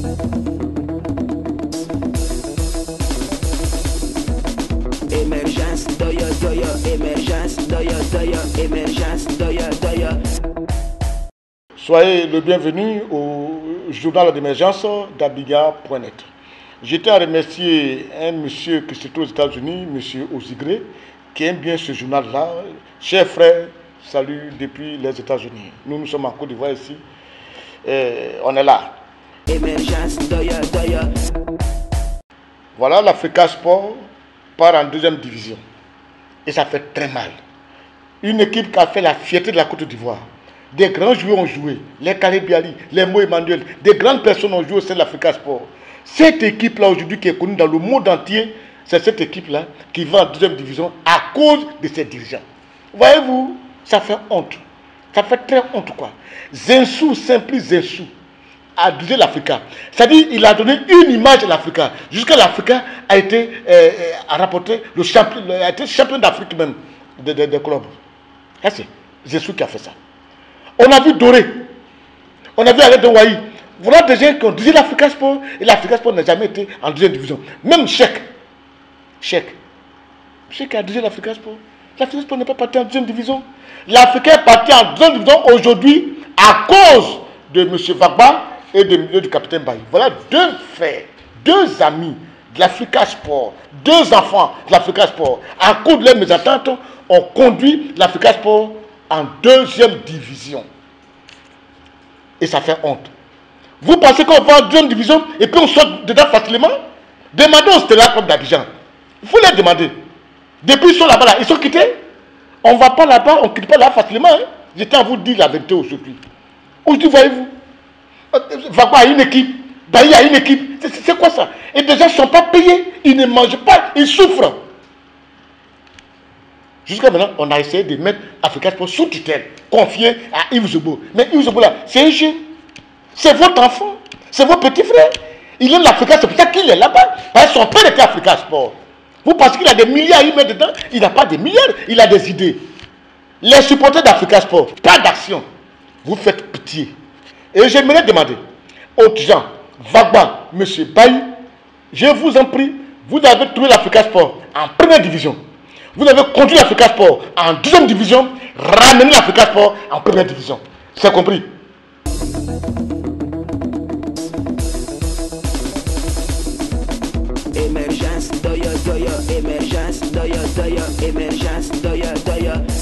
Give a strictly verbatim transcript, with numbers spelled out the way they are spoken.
Émergence, doya, doya, émergence, doya, doya, émergence, doya, doya. Soyez le bienvenu au journal d'émergence d'Abidjan point net. J'étais à remercier un monsieur qui se trouve aux États-Unis, monsieur Ozigré, qui aime bien ce journal-là. Chers frères, salut depuis les États-Unis. Nous, nous sommes en Côte d'Ivoire ici. Et on est là. Émergence, doya, doya. Voilà, l'Africa Sport part en deuxième division. Et ça fait très mal. Une équipe qui a fait la fierté de la Côte d'Ivoire. Des grands joueurs ont joué. Les Kalé Biali, les Mo Emmanuel. Des grandes personnes ont joué au sein de l'Africa Sport. Cette équipe-là aujourd'hui qui est connue dans le monde entier, c'est cette équipe-là qui va en deuxième division à cause de ses dirigeants. Voyez-vous, ça fait honte. Ça fait très honte quoi. Zinsou, Simplice Zinsou, a dirigé l'Africa. C'est-à-dire il a donné une image à l'Africa. Jusqu'à l'Africa a été euh, a rapporté le champion, a été champion d'Afrique même des de, de clubs. C'est Zinsou qui a fait ça. On a vu Doré, on a vu Alain de Ouahi. Voilà des gens qui ont dirigé l'Africa Sport et l'Africa Sport n'a jamais été en deuxième division. Même Cheikh, Cheikh, Cheikh a dirigé l'Africa Sport. L'Africa Sport n'est pas parti en deuxième division. L'Africa est parti en deuxième division aujourd'hui à cause de M. Vagba et de, du capitaine Baye. Voilà deux frères, deux amis de l'Africa Sport, deux enfants de l'Africa Sport. À cause de leurs mésententes, ont conduit l'Africa Sport en deuxième division. Et ça fait honte. Vous pensez qu'on va en deuxième division et puis on sort dedans facilement? Demandez au Stella Club d'Abidjan. Il faut les demander. Depuis ils sont là-bas, là, ils sont quittés. On ne va pas là-bas, on ne quitte pas là facilement. Hein. J'étais à vous dire la vérité aujourd'hui. Aujourd'hui, voyez-vous, Vagba a une équipe, Bailly a une équipe. C'est quoi ça? Et des gens ne sont pas payés, ils ne mangent pas, ils souffrent. Jusqu'à maintenant, on a essayé de mettre Africa Sport sous tutelle, confié à Yves Zobo. Mais Yves Zobo là, c'est un jeu. C'est votre enfant, c'est votre petit frère. Il aime l'Africa, c'est pour ça qu'il est là-bas. Parce que son père était Africa Sport. Vous pensez qu'il a des milliards à y mettre dedans? Il n'a pas des milliards, il a des idées. Les supporters d'Africa Sport, pas d'action. Vous faites pitié. Et j'aimerais demander aux gens, Vagba, M. Baye, je vous en prie, vous avez trouvé l'Africa Sport en première division. Vous avez conduit l'Africa Sport en deuxième division, ramenez l'Africa Sport en première division. C'est compris? Émergence, doya, doya, émergence, doya, doya, émergence, doya, doya.